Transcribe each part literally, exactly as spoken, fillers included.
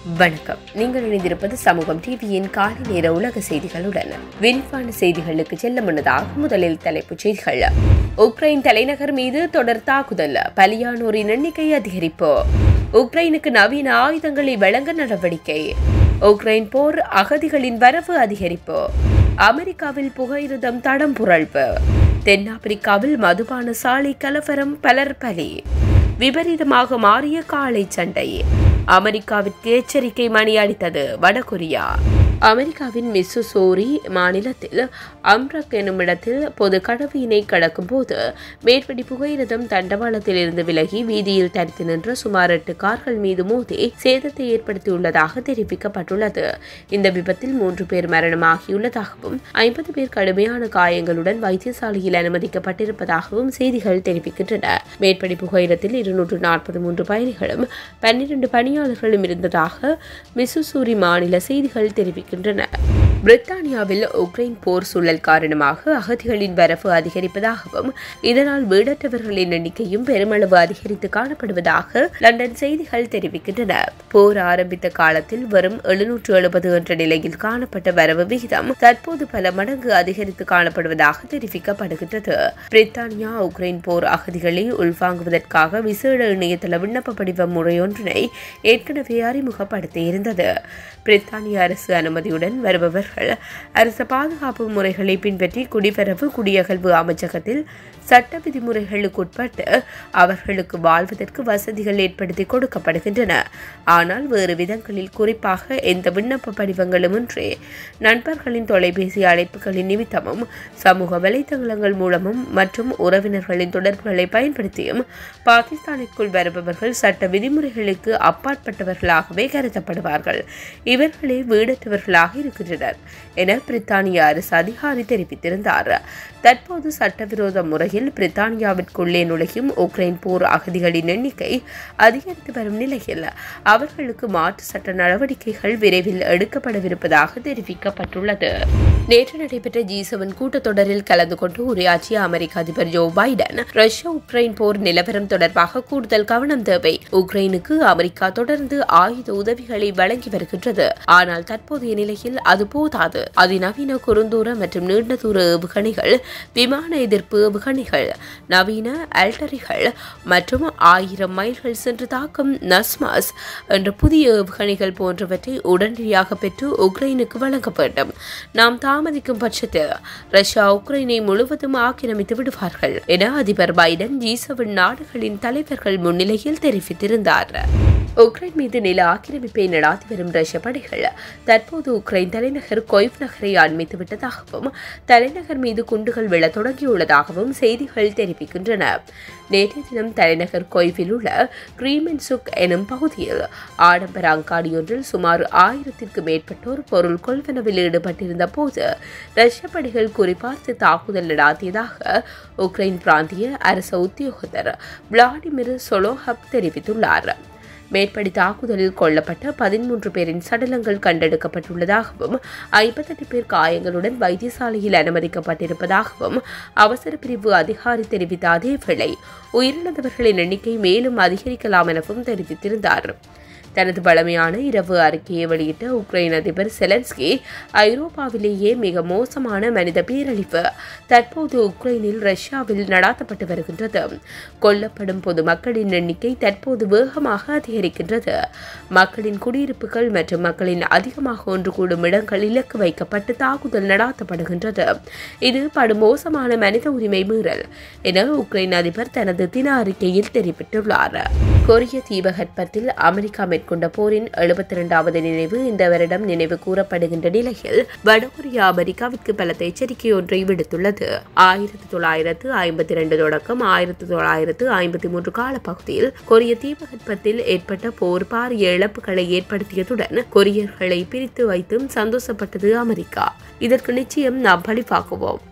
வணக்கம். நீங்கள் இணைந்திருப்பது சமூகம் டிவியின் காலை நேர உலக செய்திகளுடன். விரிவான செய்திகளுக்கு செல்ல முன்னதாக முதலில் தலைப்புச் செய்திகள். உக்ரைன் தலைநகர் மீது தொடர் தாக்குதல், பலியானோரின் எண்ணிக்கை அதிகரிப்பு. உக்ரைனுக்கு நவீன ஆயுதங்களை வழங்க நடவடிக்கை. உக்ரைன் போர், அகதிகளின் வரவு அதிகரிப்பு. அமெரிக்காவில் புகையிரதம் தடம் புரள்வு. தென்னாப்பிரிக்காவில் மதுபான சாலை கலவரம், பலர் பலி. விபரீதமாக மாறிய காலை சண்டை. அமெரிக்காவிற்கு எச்சரிக்கை மணி அடித்தது வடகொரியா. அமெரிக்காவின் மிஸ்ஸூரி மாநிலத்தில் அம்ட்ராக் எனும் இடத்தில் பொது கடவையினை கடக்கும் போது மேற்படி புகையிரதம் தண்டவாளத்தில் இருந்து விலகி வீதியில் தரித்து நின்ற சுமார் எட்டு கார்கள் மீது மோதி சேதத்தை ஏற்படுத்தியுள்ளதாக தெரிவிக்கப்பட்டுள்ளது. இந்த விபத்தில் மூன்று பேர் மரணமாகியுள்ளதாகவும் ஐம்பது பேர் கடுமையான காயங்களுடன் வைத்தியசாலையில் அனுமதிக்கப்பட்டிருப்பதாகவும் செய்திகள் தெரிவிக்கின்றன. மேற்படி புகையிரத்தில் இருநூற்று நாற்பத்தி மூன்று பயணிகளும் பன்னிரண்டு பணியாளர்களும் இருந்ததாக மிஸ்ஸூரி மாநில செய்திகள் தெரிவிக்கின்றன. பிரித்தானியாவில் உக்ரைன் போர் சூழல் காரணமாக அகதிகளின் வரவு அதிகரிப்பதாகவும் இதனால் வீடற்றவர்களின் எண்ணிக்கையும் பெருமளவு அதிகரித்து காணப்படுவதாக லண்டன் செய்திகள் தெரிவிக்கின்றன. போர் ஆரம்பித்த காலத்தில் வரும் எழுநூற்று எழுபது என்ற நிலையில் காணப்பட்ட வரவு விகிதம் தற்போது பல மடங்கு அதிகரித்து காணப்படுவதாக தெரிவிக்கப்படுகின்றது. பிரித்தானியா உக்ரைன் போர் அகதிகளை உள்வாங்குவதற்காக விசேட இணையதள விண்ணப்ப படிவ முறையொன்றினை ஏற்கனவே அறிமுகப்படுத்தியிருந்தது. பிரித்தானிய அரசு அனுமதியுடன் வருபவர்கள் அரசு பாதுகாப்பு முறைகளை பின்பற்றி குடிவரவு குடியகல்வு அமைச்சகத்தில் சட்ட விதிமுறைகளுக்கு உட்பட்டு அவர்களுக்கு வாழ்வதற்கு வசதிகள் ஏற்படுத்தி கொடுக்கப்படுகின்றன. ஆனால் வேறு விதங்களில், குறிப்பாக எந்த விண்ணப்ப படிவங்களுமின்றி நண்பர்களின் தொலைபேசி அழைப்புகளின் நிமித்தமும் சமூக வலைதளங்கள் மூலமும் மற்றும் உறவினர்களின் தொடர்புகளை பயன்படுத்தியும் பாகிஸ்தானிற்குள் வருபவர்கள் சட்ட விதிமுறைகளுக்கு அப்பாற்பட்டவர்களாகவே கருதப்படுவார்கள். இவர்களே வீடற்றவர்களாக இருக்கின்றனர் என பிரித்தானிய அரசு அதிகாரி தெரிவித்திருந்தார். தற்போது சட்டவிரோத முறையில் பிரித்தானியாவிற்குள்ளே நுழையும் உக்ரைன் போர் அகதிகளின் எண்ணிக்கை அதிகரித்து வரும் நிலையில் அவர்களுக்கு மாற்று சட்ட நடவடிக்கைகள் விரைவில் எடுக்கப்படவிருப்பதாக தெரிவிக்கப்பட்டுள்ளது. நேற்று நடைபெற்ற ஜி செவன் கூட்டத்தொடரில் கலந்து கொண்டு உரையாற்றிய அமெரிக்க அதிபர் ஜோ பைடன், ரஷ்யா உக்ரைன் போர் நிலவரம் தொடர்பாக கூடுதல் கவனம் தேவை. உக்ரைனுக்கு அமெரிக்கா தொடர்ந்து ஆயுத உதவிகளை வழங்கி வருகின்றது. ஆனால் தற்போதைய நிலையில் அது போதாது. அதிநவீன குறுந்தூர மற்றும் நீண்ட தூர ஏவுகணைகள், விமான எதிர்ப்பு ஏவுகணைகள், நவீன அல்டரிகள் மற்றும் ஆயிரம் மைல்கள் சென்று தாக்கும் நஸ்மாஸ் என்ற புதிய ஏவுகணைகள் போன்றவற்றை உடனடியாக பெற்று உக்ரைனுக்கு வழங்க வேண்டும். நாம் தாமதிக்கும் பட்சத்தில் ரஷ்யா உக்ரைனை முழுவதும் ஆக்கிரமித்து விடுவார்கள் என அதிபர் பைடன் ஜி செவன் நாடுகளின் தலைவர்கள் முன்னிலையில் தெரிவித்திருந்தார். உக்ரைன் மீது நில ஆக்கிரமிப்பை நடாத்தி வரும் ரஷ்ய படைகள் தற்போது உக்ரைன் தலைநகர் கொய்வ் நகரை ஆண்மித்து விட்டதாகவும் தலைநகர் மீது குண்டுகள் விழ தொடங்கியுள்ளதாகவும் செய்திகள் தெரிவிக்கின்றன. நேற்றைய தினம் தலைநகர் கொய்வில் உள்ள கிரீமென்சுக் எனும் பகுதியில் ஆடம்பர அங்காடியொன்றில் சுமார் ஆயிரத்திற்கு மேற்பட்டோர் பொருள் கொள்வனவில் ஈடுபட்டிருந்த போது ரஷ்ய படைகள் குறிப்பார்த்து தாக்குதல் நடாத்தியதாக உக்ரைன் பிராந்திய அரச உத்தியோகத்தர் விளாடிமிர் சொலோஹப் தெரிவித்துள்ளார். மேற்படி தாக்குதலில் கொல்லப்பட்ட பதிமூன்று பேரின் சடலங்கள் கண்டெடுக்கப்பட்டுள்ளதாகவும் ஐம்பத்தெட்டு பேர் காயங்களுடன் வைத்தியசாலையில் அனுமதிக்கப்பட்டிருப்பதாகவும் அவசர பிரிவு அதிகாரி தெரிவித்த அதேவேளை உயிரிழந்தவர்களின் எண்ணிக்கை மேலும் அதிகரிக்கலாம் எனவும் தெரிவித்திருந்தார். தனது பழமையான இரவு அறிக்கையை வெளியிட்ட உக்ரைன் அதிபர் செலன்ஸ்கி, ஐரோப்பாவிலேயே மிக மோசமான மனித பேரழிவு தற்போது உக்ரைனில் ரஷ்யாவில் நடாத்தப்பட்டு வருகின்றது. கொல்லப்படும் பொதுமக்களின் எண்ணிக்கை தற்போது வேகமாக அதிகரிக்கின்றது. மக்களின் குடியிருப்புகள் மற்றும் மக்களின் அதிகமாக ஒன்று கூடும் இடங்கள் இலக்கு வைக்கப்பட்டு தாக்குதல் நடாத்தப்படுகின்றது. இது படுமோசமான மனித உரிமை மீறல் என உக்ரைன் அதிபர் தனது தின அறிக்கையில் தெரிவித்துள்ளார். கொரிய தீபகற்பத்தில் அமெரிக்கா கொண்ட போரின் எழுபத்தி இரண்டாவது நினைவு இந்த வருடம் நினைவு கூறப்படுகின்ற நிலையில் வடகொரியா அமெரிக்காவிற்கு பலத்த எச்சரிக்கை ஒன்றை விடுத்துள்ளது. ஆயிரத்தி தொள்ளாயிரத்து ஐம்பத்தி இரண்டு தொடக்கம் ஆயிரத்தி தொள்ளாயிரத்து ஐம்பத்தி மூன்று காலப்பகுதியில் கொரிய தீபகற்பத்தில் ஏற்பட்ட போர் பாரிய இழப்புகளை ஏற்படுத்தியதுடன் கொரியர்களை பிரித்து வைத்தும் சந்தோஷப்பட்டது அமெரிக்கா. இதற்கு நிச்சயம் நாம் பழிவாக்குவோம்.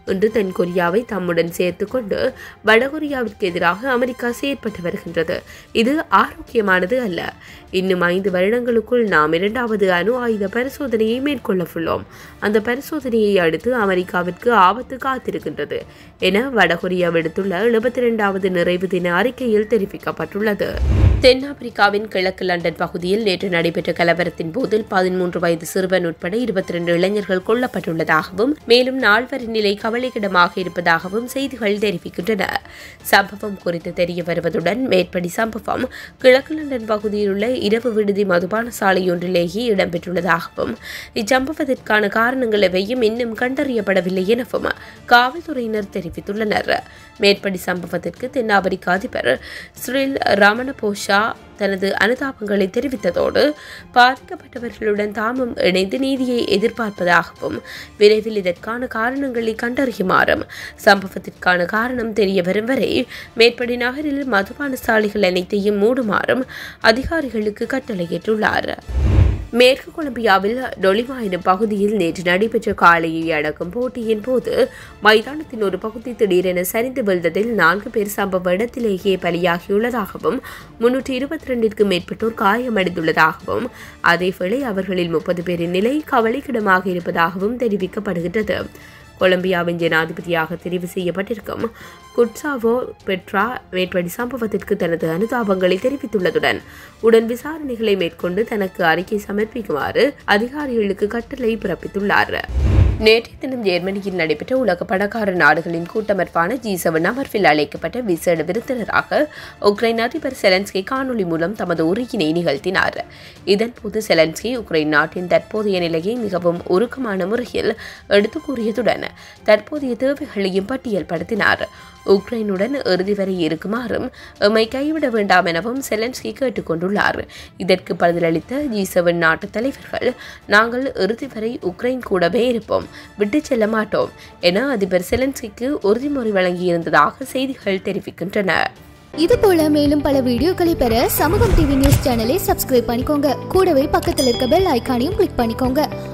இன்று தென்கொரியாவை தம்முடன் சேர்த்து கொண்டு வடகொரியாவிற்கு எதிராக அமெரிக்கா செயற்பட்டு வருகின்றது. இது ஆரோக்கியமானது அல்ல. இன்னும் ஐந்து வருடங்களுக்குள் நாம் இரண்டாவது அணு ஆயுத பரிசோதனையை மேற்கொள்ளவுள்ளோம். அந்த பரிசோதனையை அடுத்து அமெரிக்காவிற்கு ஆபத்து காத்திருக்கின்றது என வடகொரியா விடுத்துள்ள எழுபத்தி இரண்டாவது நிறைவு தின அறிக்கையில் தெரிவிக்கப்பட்டுள்ளது. தென்னாப்பிரிக்காவின் கிழக்கு லண்டன் பகுதியில் நேற்று நடைபெற்ற கலவரத்தின் போது பதிமூன்று வயது சிறுவன் உட்பட இருபத்தி இரண்டு இளைஞர்கள் கொல்லப்பட்டுள்ளதாகவும் மேலும் நால்வரின் நிலை கவலைக்கிடமாக இருப்பதாகவும் செய்திகள் தெரிவிக்கின்றன. சம்பவம் குறித்து தெரிய வருவதுடன் மேற்படி சம்பவம் கிழக்கு லண்டன் பகுதியில் உள்ள இரவு விடுதி மதுபான சாலையொன்றிலேயே இடம்பெற்றுள்ளதாகவும் இச்சம்பவத்திற்கான காரணங்கள் எவையும் இன்னும் கண்டறியப்படவில்லை எனவும் காவல்துறையினர் தெரிவித்துள்ளனர். மேற்படி சம்பவத்திற்கு தென்னாப்பிரிக்க அதிபர் சிறில் ராமனபோசா தனது அனுதாபங்களை தெரிவித்ததோடு பாதிக்கப்பட்டவர்களுடன் தாமும் இணைந்து நீதியை எதிர்பார்ப்பதாகவும் விரைவில் இதற்கான காரணங்களை கண்டறியுமாறும் சம்பவத்திற்கான காரணம் தெரிய வரும் வரை மேற்படி நகரில் மதுபான சாலைகள் அனைத்தையும் மூடுமாறும் அதிகாரிகளுக்கு கட்டளையிட்டுள்ளார். மேற்கு கொலம்பியாவில் டொலிமா எனும் பகுதியில் நேற்று நடைபெற்ற காளையை அடக்கும் போட்டியின் போது மைதானத்தின் ஒரு பகுதி திடீரென சரிந்து விழுந்ததில் நான்கு பேர் சம்பவ இடத்திலேயே பலியாகியுள்ளதாகவும் முன்னூற்றி இருபத்தி இரண்டிற்கும் மேற்பட்டோர் காயமடைந்துள்ளதாகவும் அதேவேளை அவர்களில் முப்பது பேரின் நிலை கவலைக்கிடமாக இருப்பதாகவும் தெரிவிக்கப்படுகின்றது. கொலம்பியாவின் ஜனாதிபதியாக தெரிவு செய்யப்பட்டிருக்கும் குட்சாவோ பெட்ரா மேற்படி சம்பவத்திற்கு தனது அனுதாபங்களை தெரிவித்துள்ளதுடன் உடன் விசாரணைகளை மேற்கொண்டு தனக்கு அறிக்கை சமர்ப்பிக்குமாறு அதிகாரிகளுக்கு கட்டளை பிறப்பித்துள்ளார். நேற்றைய தினம் ஜெர்மனியில் நடைபெற்ற உலக பணக்கார நாடுகளின் கூட்டமைப்பான ஜி செவன் அமர்வில் அழைக்கப்பட்ட விசேட விருந்தினராக உக்ரைன் அதிபர் செலன்ஸ்கி காணொலி மூலம் தமது உரையினை நிகழ்த்தினார். இதன்போது செலன்ஸ்கி உக்ரைன் நாட்டின் தற்போதைய நிலையை மிகவும் உருக்கமான முறையில் எடுத்துக் கூறியதுடன் தற்போதைய தேவைகளையும் பட்டியல்படுத்தினார். உக்ரைனுடன் இறுதி வரை இருக்குமாறும் எம்மை கைவிட வேண்டாம் எனவும் செலன்ஸ்கி கேட்டுக் கொண்டுள்ளார். இதற்கு பதிலளித்த ஜி செவன் நாட்டு தலைவர்கள் நாங்கள் இறுதி வரை உக்ரைன் கூடவே இருப்போம், விட்டுச் செல்ல மாட்டோம் என அதிபர் செலன்ஸ்கிக்கு உறுதிமொழி வழங்கியிருந்ததாக செய்திகள் தெரிவிக்கின்றன. இது போல மேலும் பல வீடியோக்களை பெற சமூகம் டிவி நியூஸ் சேனலை சப்ஸ்கிரைப் பண்ணிக்கோங்க. கூடவே பக்கத்தில் இருக்க பெல் ஐகானையும் கிளிக் பண்ணிக்கோங்க.